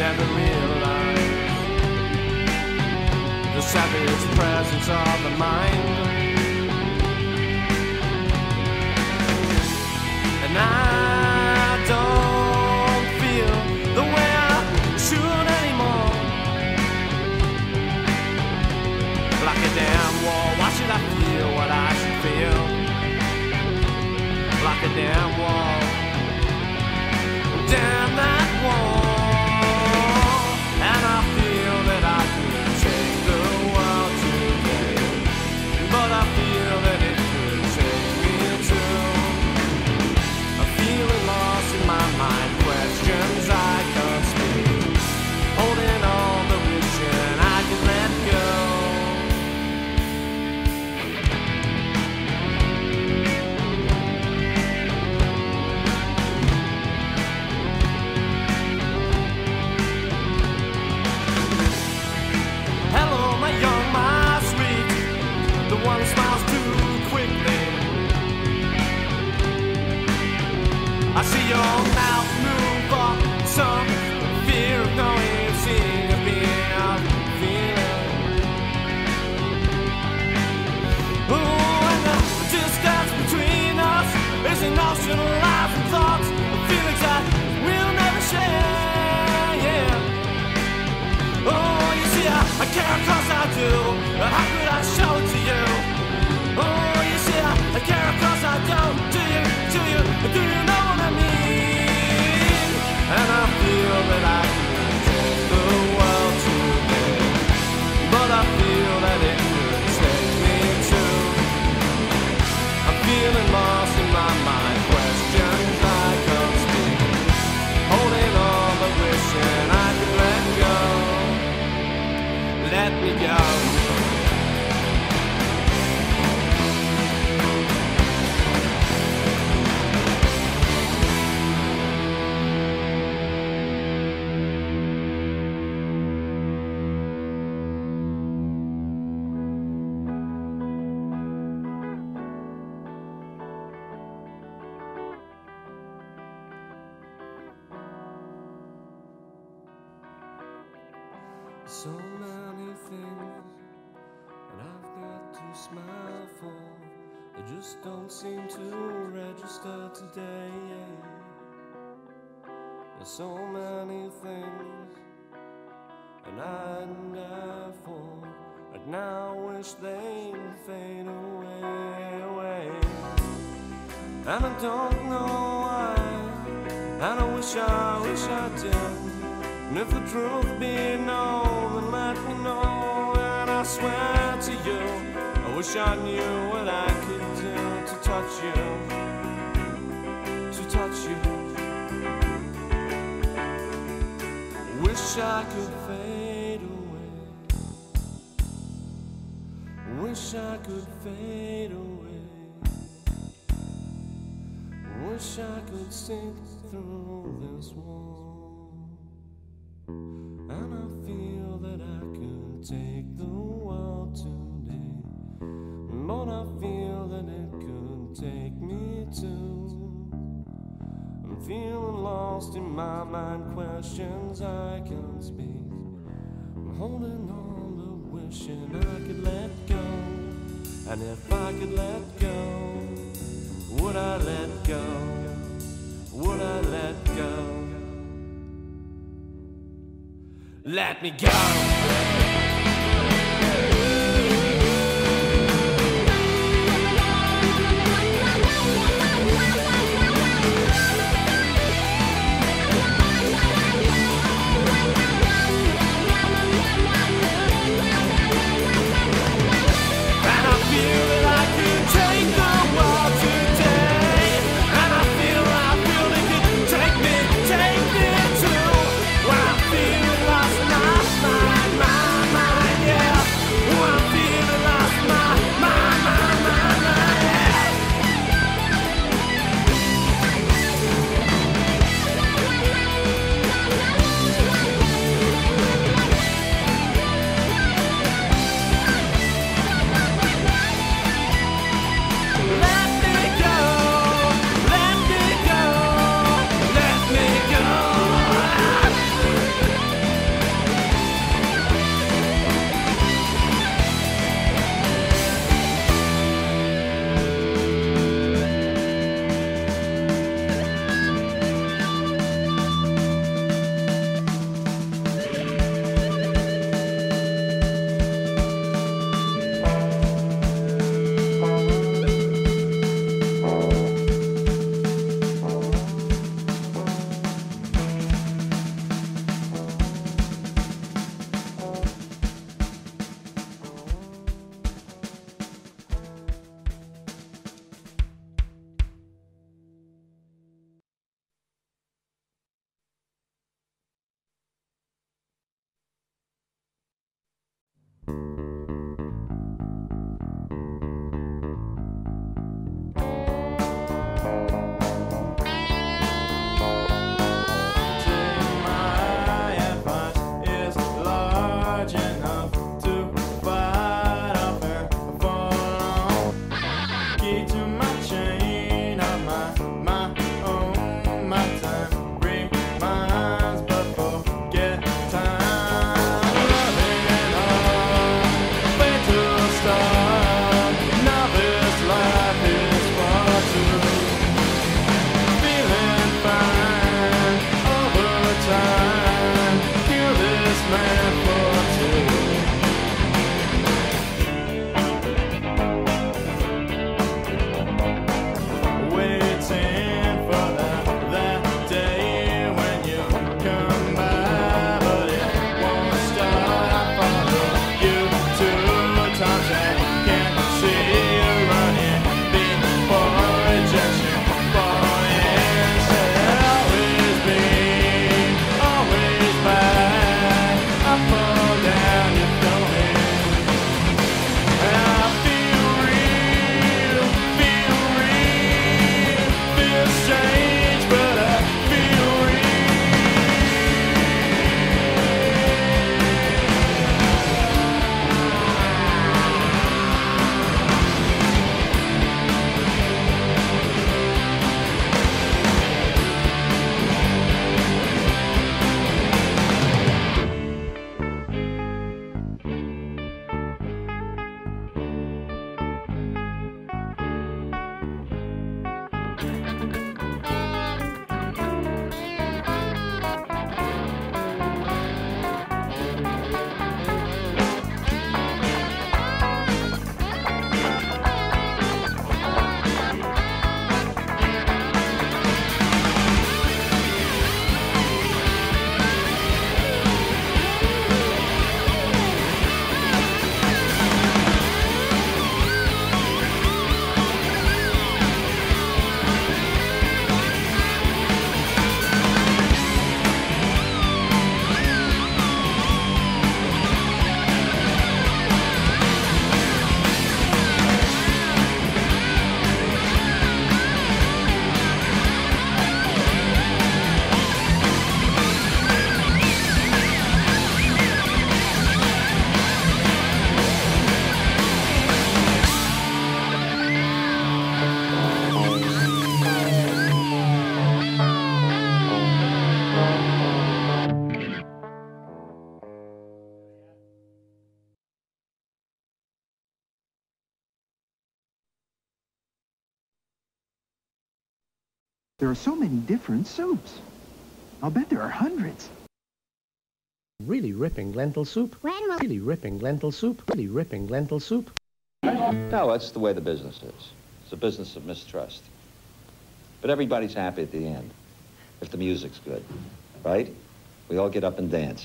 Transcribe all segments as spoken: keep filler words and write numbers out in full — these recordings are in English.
never realized the savage presence of the mind. And I don't feel the way I should anymore. Like a damn wall, why should I feel what I should feel? Like a damn wall, damn that wall. And I feel that I could take the world today, but I feel that it could take me too. I'm feeling lost in my mind, questions I can't speak, holding on the wishing I could let go. One smiles too quickly. I see your mouth move up, some fear of knowing, seeing of being out, feeling. Oh, and the distance between us is an ocean of lies and thoughts, feelings that we'll never share. Yeah. Oh, you see, I, I care 'cause I do. How could I show it to you? Oh, you see, I, I care 'cause I don't. Do you, do you, do you know what I mean? And I feel that I can take the world today, but I feel that it could take me too. I'm feeling lost in my mind, questions I can't speak, holding on but wishing I could let go. Let me go. So many things that I've got to smile for, they just don't seem to register today. There's so many things that I'd die for, but now wish they'd fade away, away. And I don't know why, and I wish I, wish I did. And if the truth be known, then let me know. And I swear to you, I wish I knew what I could do to touch you, to touch you. Wish I could fade away, wish I could fade away, wish I could sink through this wall. And I feel that I could take the world today, but I feel that it could take me too. I'm feeling lost in my mind, questions I can't speak. I'm holding on to wishing I could let go. And if I could let go, would I let go? Would I let go? Let me go. meant for two. Waiting for that, that day when you come by, but it won't stop. Follow you two times and can't see you running before rejection. Falling, said always be, always back. I fall down, you're going. And I feel real, feel real, feel strange, but I feel real. There are so many different soups. I'll bet there are hundreds. Really ripping lentil soup. When will Really ripping lentil soup. Really ripping lentil soup. No, that's the way the business is. It's a business of mistrust. But everybody's happy at the end, if the music's good, right? We all get up and dance.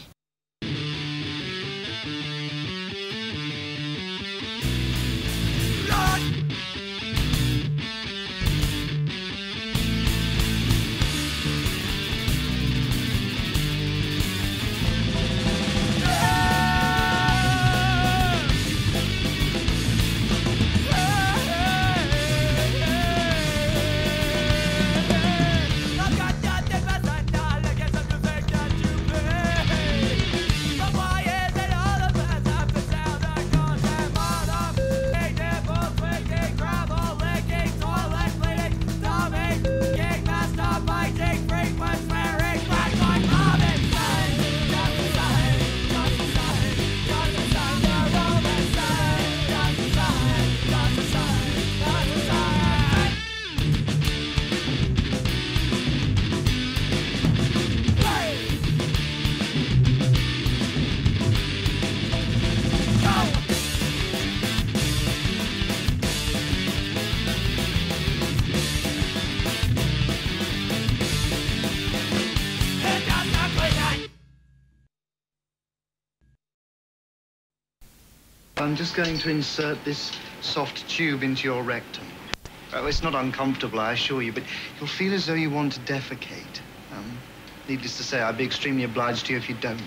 I'm just going to insert this soft tube into your rectum. Oh, it's not uncomfortable, I assure you, but you'll feel as though you want to defecate. Um, needless to say, I'd be extremely obliged to you if you don't.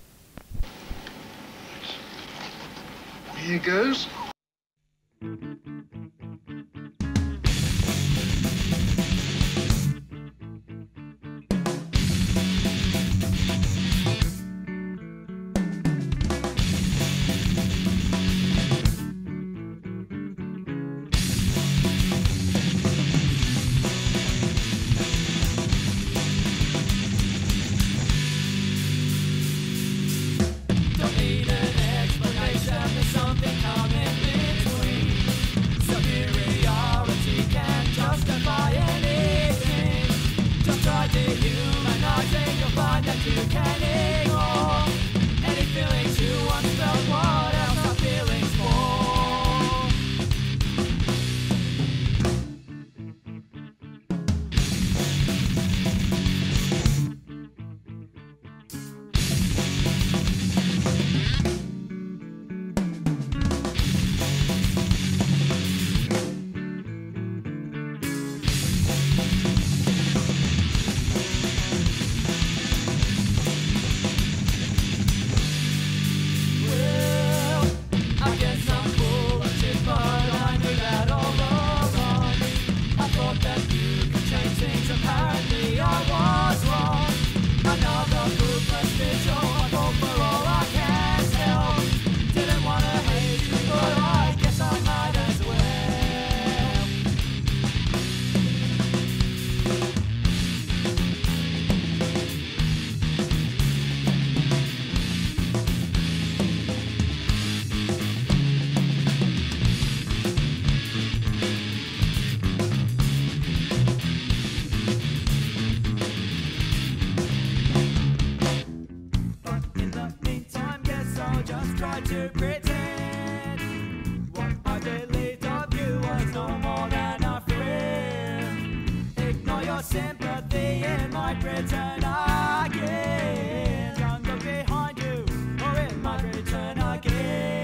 Here goes. You can ignore sympathy in my return again. Don't look behind you, or it might return again.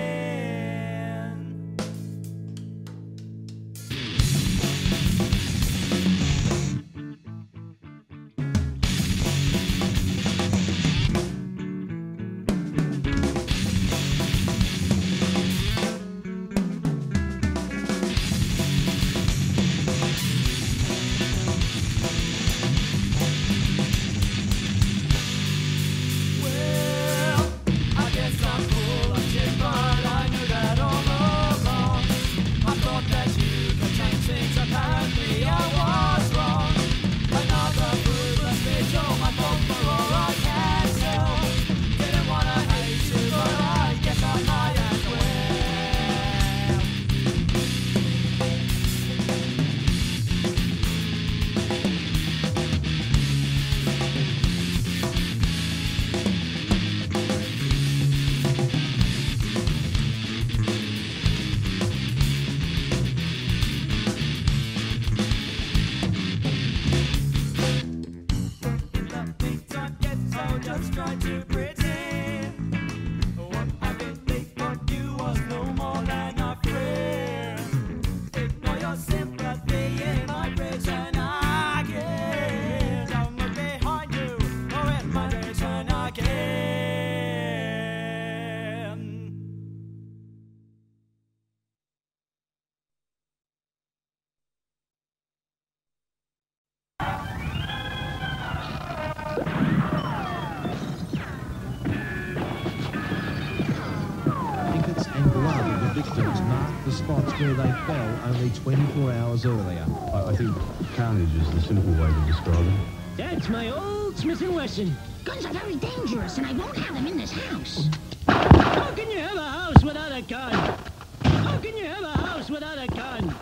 Spots where they fell only twenty-four hours earlier. I, I think carnage is the simple way to describe it. That's my old Smith and Wesson. Guns are very dangerous, and I won't have them in this house. How can you have a house without a gun? How can you have a house without a gun?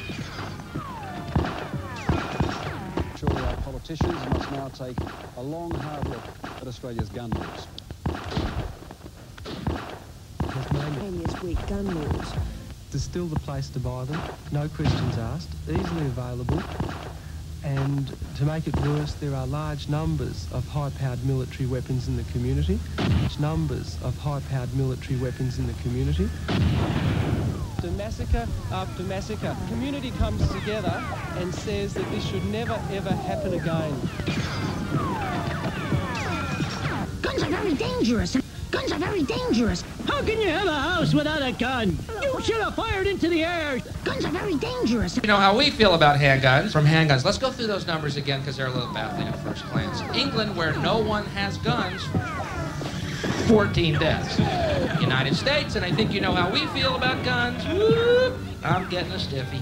Surely our politicians must now take a long, hard look at Australia's gun laws. Tasmania's weak gun laws. There's still the place to buy them, no questions asked, easily available, and to make it worse, there are large numbers of high-powered military weapons in the community, large numbers of high-powered military weapons in the community. After massacre after massacre, the community comes together and says that this should never ever happen again. Guns are very dangerous. Guns are very dangerous. How can you have a house without a gun? You should have fired into the air. Guns are very dangerous. You know how we feel about handguns. From handguns, let's go through those numbers again because they're a little baffling at first glance. England, where no one has guns, fourteen deaths. United States, and I think you know how we feel about guns. Whoop, I'm getting a stiffy.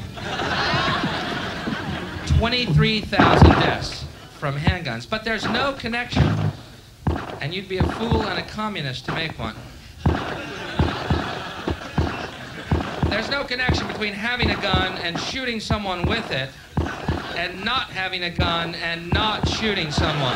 twenty-three thousand deaths from handguns, but there's no connection. And you'd be a fool and a communist to make one. There's no connection between having a gun and shooting someone with it, and not having a gun and not shooting someone.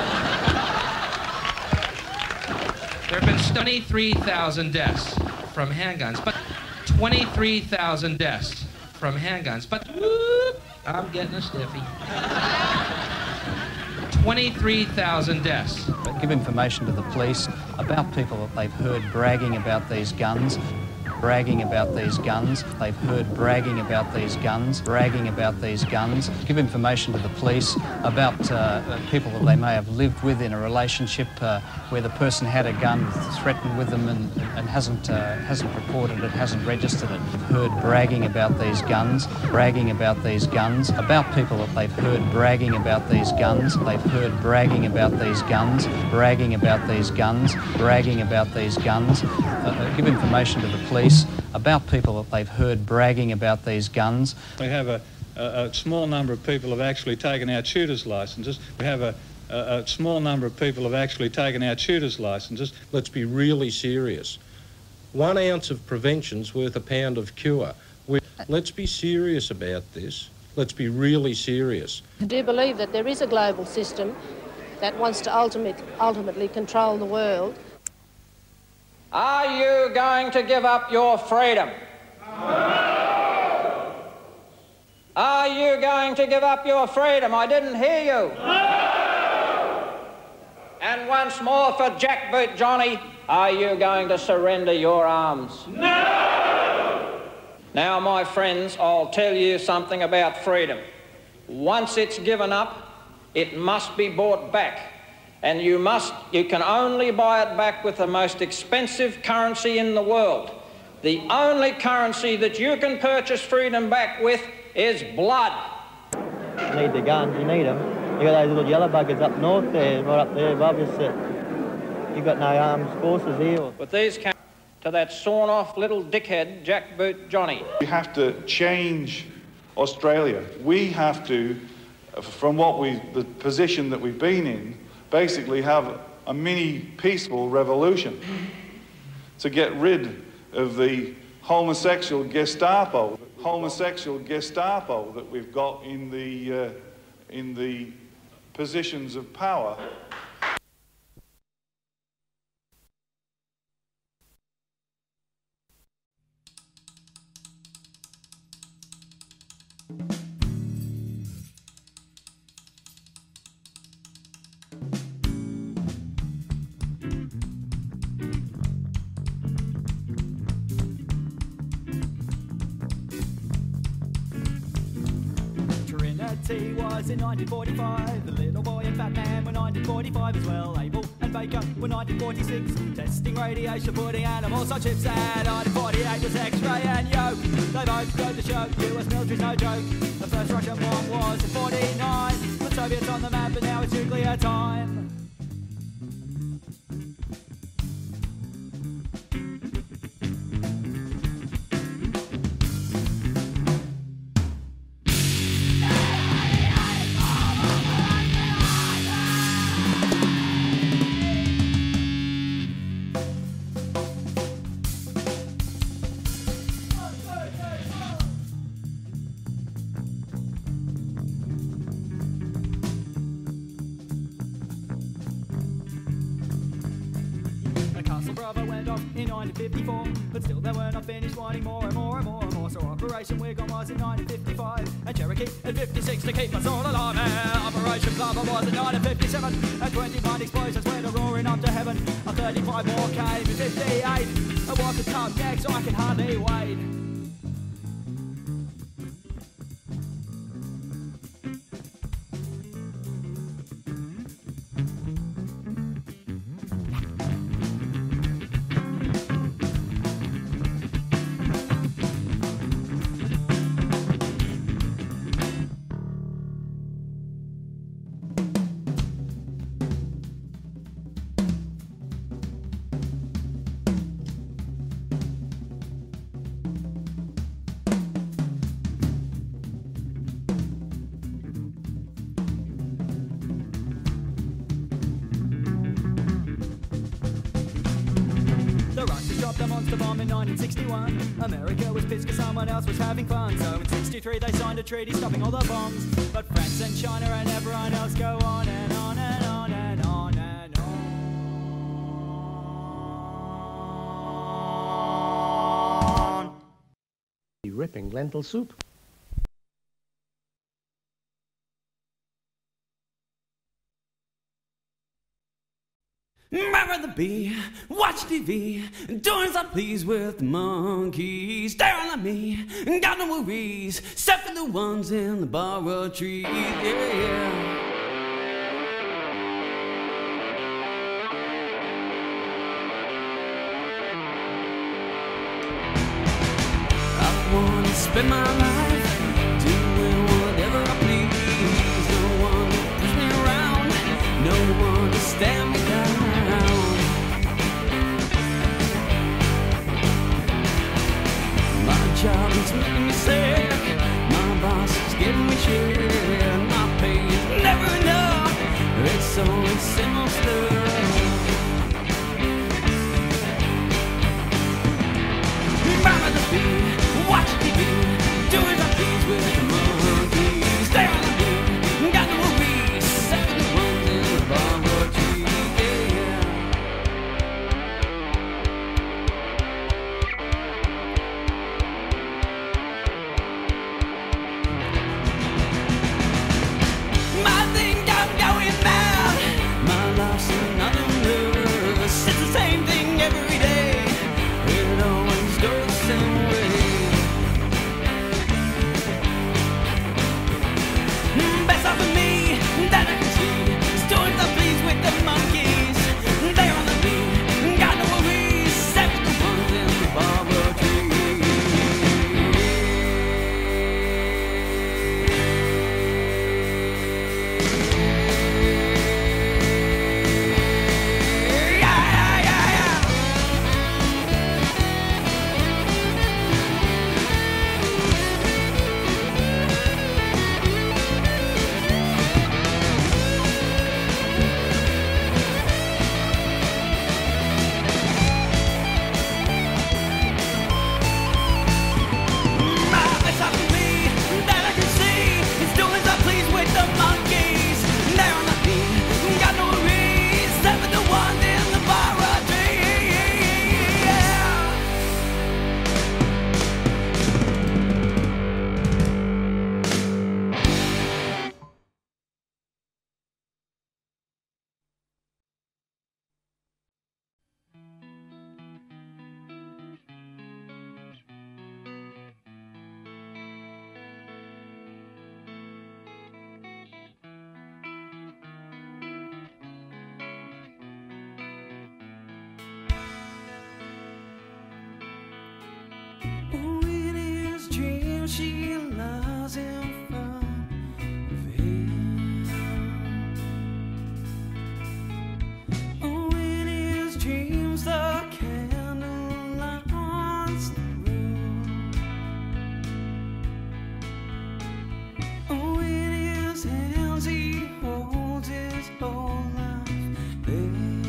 There have been twenty-three thousand deaths from handguns, but twenty-three thousand deaths from handguns, but whoop, I'm getting a stiffy. twenty-three thousand deaths. Give information to the police about people that they've heard bragging about these guns. Bragging about these guns. They've heard bragging about these guns. Bragging about these guns. Give information to the police about uh, people that they may have lived with in a relationship uh, where the person had a gun, threatened with them, and, and hasn't uh, hasn't reported it, hasn't registered it. Heard bragging about these guns. Bragging about these guns. About people that they've heard bragging about these guns. They've heard bragging about these guns. Bragging about these guns. Bragging about these guns. Uh, give information to the police about people that they've heard bragging about these guns. We have a, a, a small number of people have actually taken out shooters' licenses. We have a, a, a small number of people have actually taken out shooters' licenses. Let's be really serious. One ounce of prevention's worth a pound of cure. We, let's be serious about this. Let's be really serious. I do believe that there is a global system that wants to ultimate, ultimately control the world. Are you going to give up your freedom? No. Are you going to give up your freedom? I didn't hear you. No. And once more for Jackboot Johnny, are you going to surrender your arms? No! Now, my friends, I'll tell you something about freedom. Once it's given up, it must be bought back. And you must, you can only buy it back with the most expensive currency in the world. The only currency that you can purchase freedom back with is blood. You need the guns, you need them. You got those little yellow buggers up north there, right up there above us. You got no armed forces here. With these ca- to that sawn-off little dickhead, Jackboot Johnny. We have to change Australia. We have to, from what we, the position that we've been in, basically have a mini peaceful revolution to get rid of the homosexual Gestapo, homosexual Gestapo that we've got in the uh, in the positions of power. Trinity was in nineteen forty-five. The little boy and fat man were nineteen forty-five as well. Abel and Baker were nineteen forty-six. Testing radiation, putting animals on chips. And nineteen forty-eight was X-ray and yoke. They both go to show U S military's no joke. The first Russian bomb was in forty-nine. The Soviets on the map, but now it's nuclear time. In nineteen fifty-four, but still they were not finished, wanting more and more and more and more. So Operation Wiggle was in nineteen fifty-five, and Cherokee in fifty-six to keep us all alive. And Operation Plumber was in nineteen fifty-seven, and twenty-one explosions went roaring up to heaven. And thirty-five more came in fifty-eight, and what could come next I can hardly wait. The monster bomb in nineteen sixty-one. America was pissed because someone else was having fun. So in sixty-three they signed a treaty stopping all the bombs. But France and China and everyone else go on and on and on and on and on. Ripping lentil soup. Remember the bee, watch T V, doing as I please with the monkeys. Staring at me, got no worries, except for the ones in the borrowed trees. Yeah, yeah. I wanna spend my life doing whatever I please. No one to push me around, no one to stand me down. Job is making me sick. My boss is giving me shit. My pay is never enough. It's only simple stuff. Remember the beat, watch T V, doing my things with the monkeys. Stay on the beat, got no worries, except for the ones in the borrowed trees. she lies in front of him. Oh, in his dreams the candle lights the room. Oh, in his hands he holds his whole life there.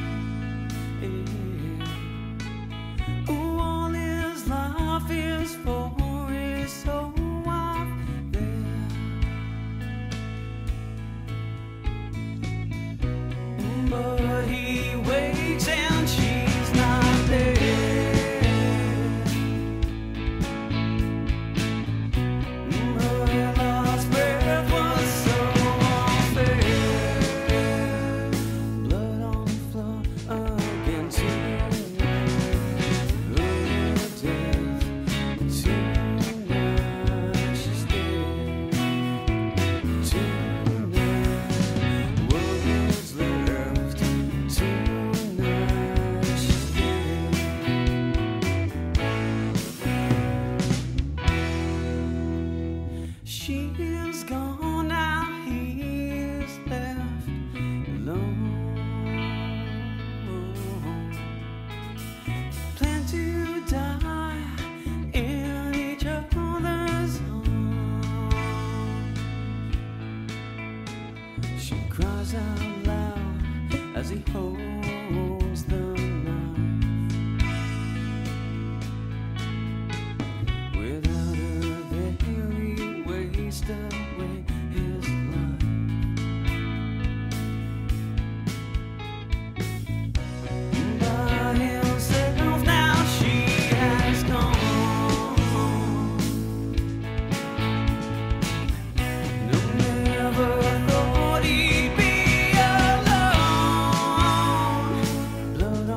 Oh, all his life is for his soul wife there. But he wakes and she's not there. Her last breath was so unfair. Blood on the floor again tonight. Her death tonight. She's dead tonight. Words left tonight. She's dead. She is gone now, he is left alone. Plan to die in each other's arms. She cries out loud as he holds the knife. Without her there he wastes away his life. By himself now she has gone. No, never thought he'd be alone. Blood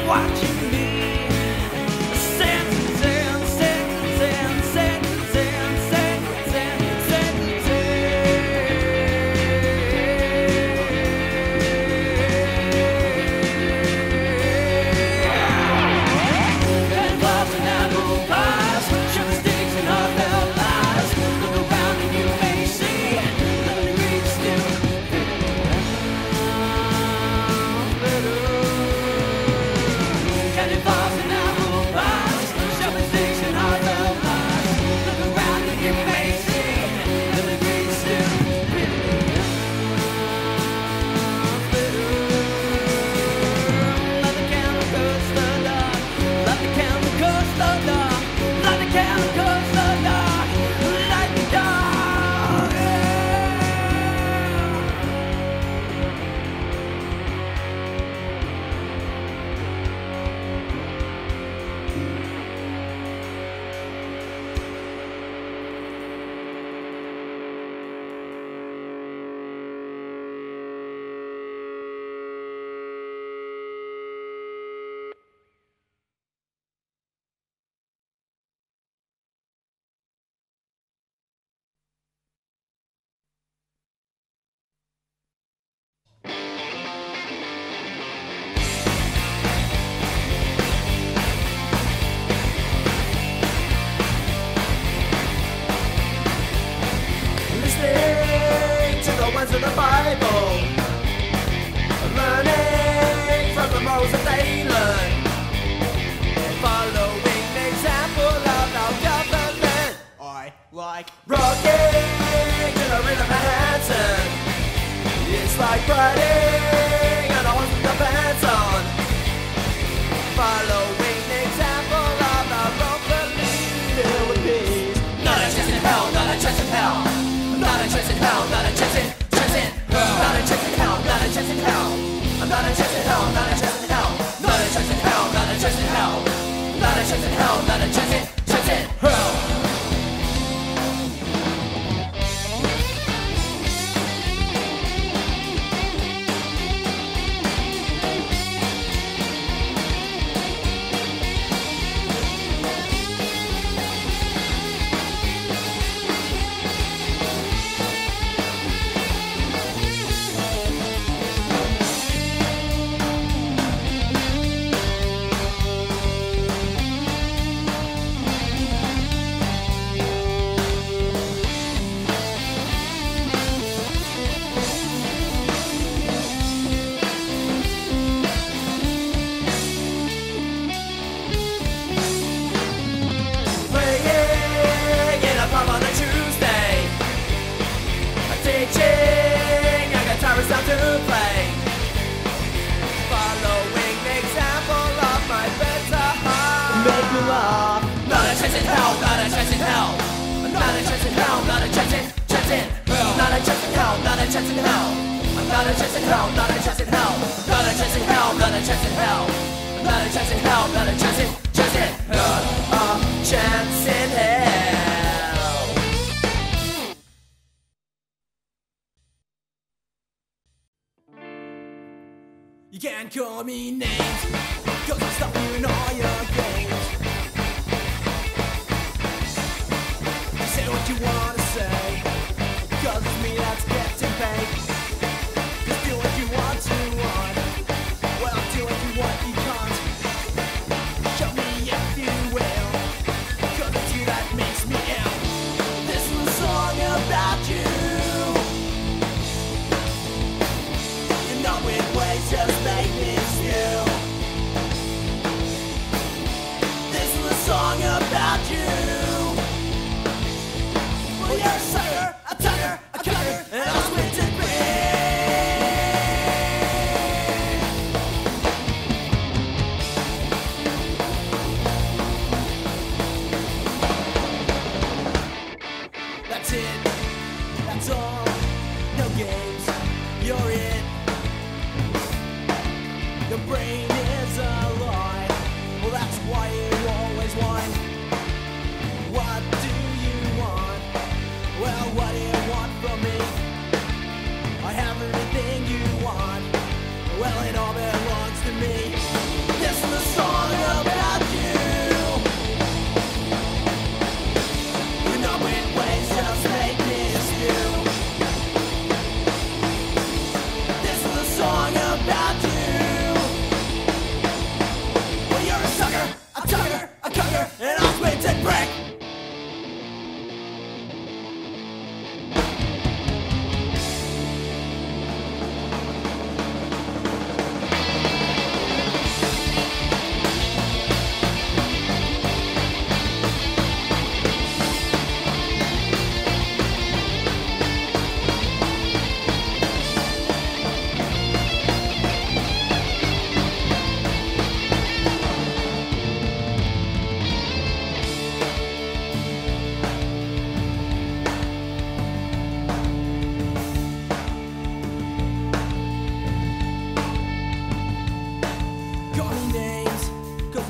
watching me. To the Bible, learning from the most that they learn, following the example of our government. I like rocking to the rhythm of Manhattan. It's like riding on a horse with the pants on, following the example of our own belief filled with peace. Not a chance in hell, not a chance in hell, not a chance in hell, not a chance in. Not a chance in hell, not a chance in hell. I'm not a chance in hell, not a chance in hell. Not a chance in hell, not a chance in hell. Not a chance in hell, not a chance in, chance in hell. You can't call me names, cause I'll stop you in all your games. Say what you wanna say, cause it's me that's getting paid. Just do what you want to want, well do what you want you can't. Show me if you will, cause it's you that makes me ill. This is a song about you. You know it ways just make me still.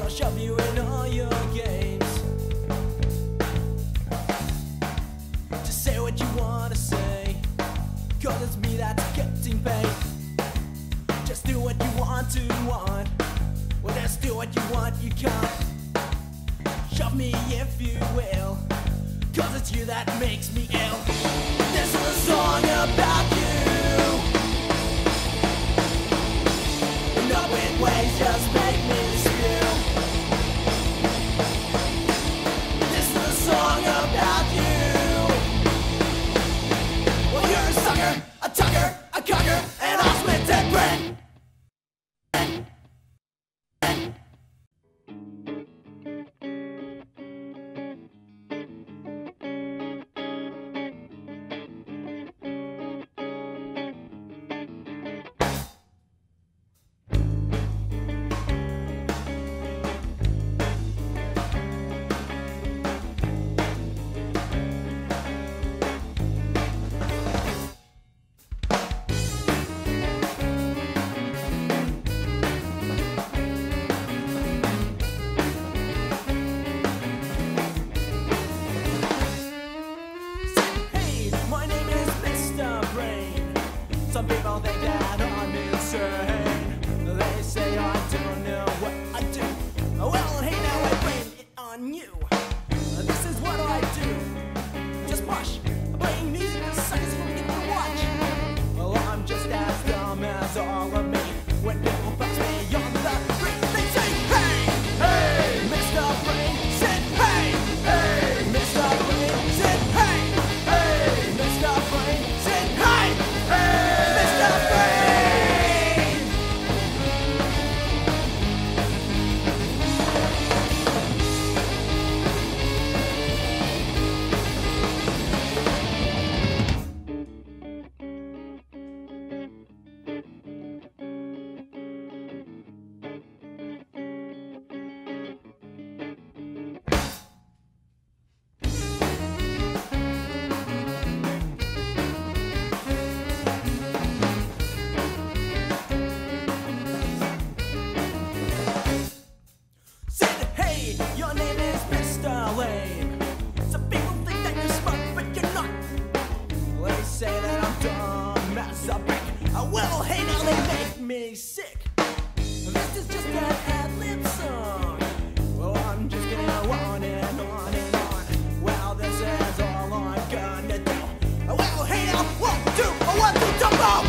shove you in all your games. Just say what you wanna say, cause it's me that's getting paid. Just do what you want to want. Well, just do what you want, you can't. Shove me if you will, cause it's you that makes me ill. This is a song about you. No weird ways just make me spew. This is a song about you. Well, you're a sucker, a tucker, a cocker, and I'll split that brain. Some people think that I'm insane. They say I don't know what I do. Well, hey, now I blame it on you. This is what I do. Just push, playing music to suckers from getting to watch. Well, I'm just as dumb as all of me. When people pass me on the street, they say, hey, hey, Mister Brain, said, hey, hey, Mister Brain, said, hey, hey, Mister Brain, said, hey, hey. Your name is Mister Lame. Some people think that you're smart, but you're not. They say that I'm dumb as a brick. Well, hey, now they make me sick. This is just an ad-lib song. Well, I'm just gonna go on and on and on. Well, this is all I'm gonna do. Well, hey, now, one, two, one, two, jump off!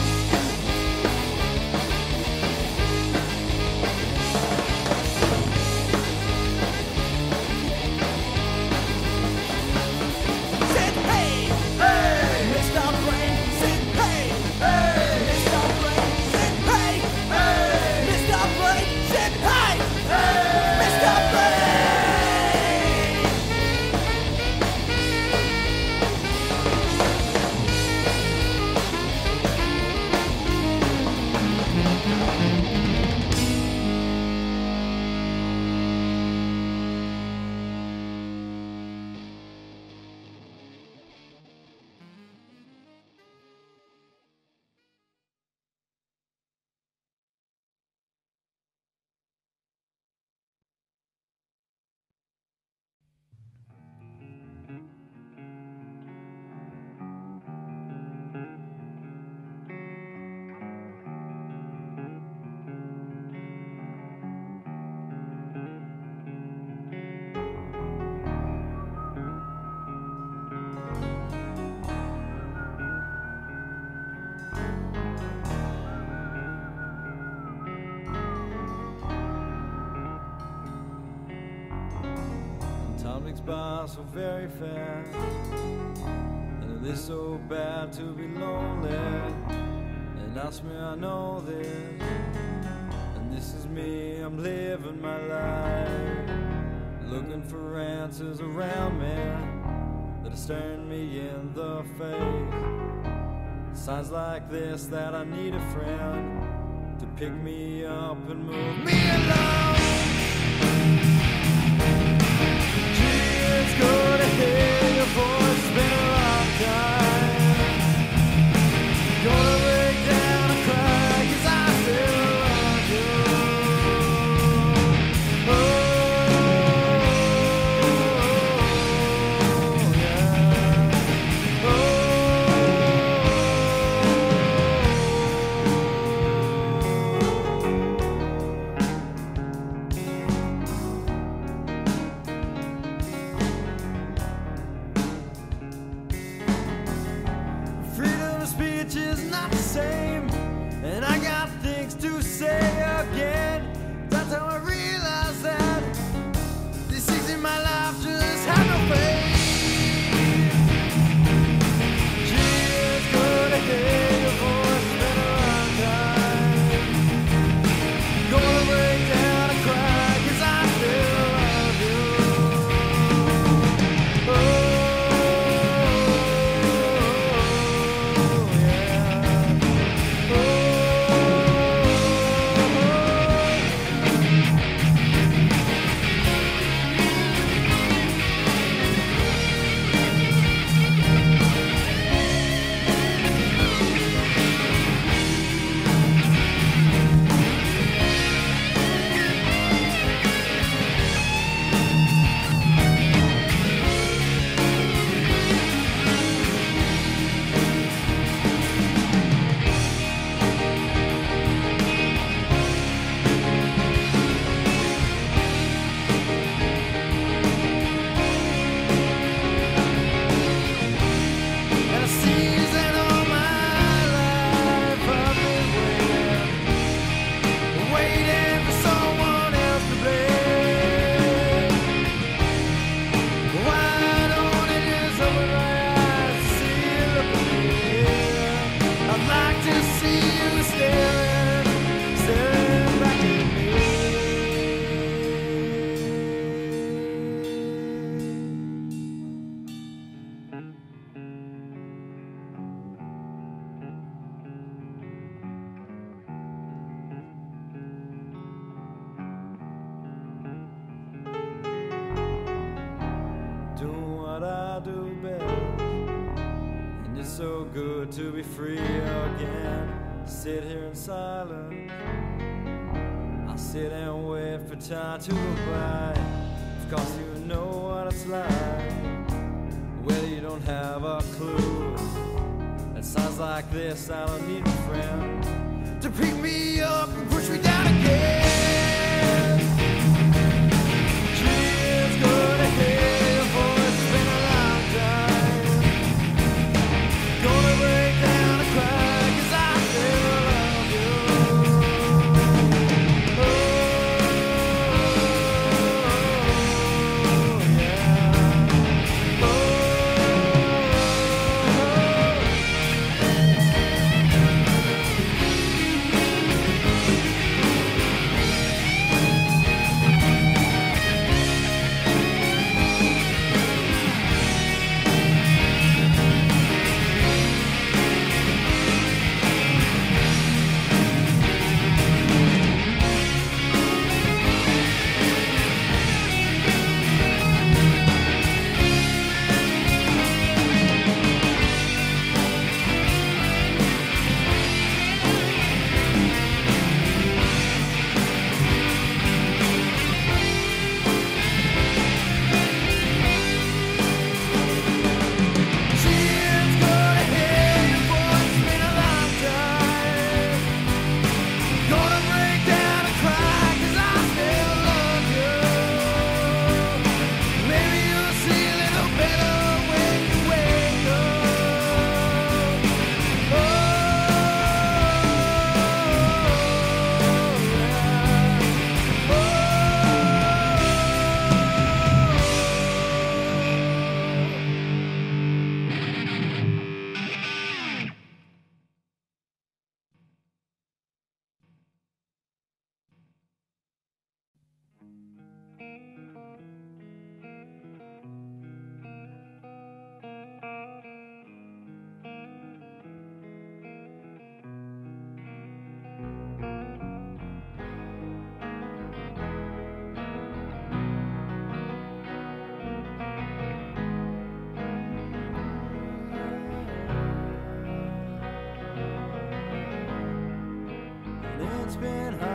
Time ticks by so very fast, and it is so bad to be lonely. And ask me, I know this, and this is me, I'm living my life, looking for answers around me that are staring me in the face. Signs like this that I need a friend to pick me up and move me along. It's good to hear your voice, it's been a long time. Gonna break down and cry, cause I still love you. Oh. so good to be free again. Sit here in silence. I'll sit and wait for time to go by. Of course you know what it's like. Well, you don't have a clue. It sounds like this, I don't need a friend to pick me up and push me down again. Kids, go to hell, for it's been a long time. Gonna break down and cry, 'cause I still love you. Oh, yeah. Oh, It's been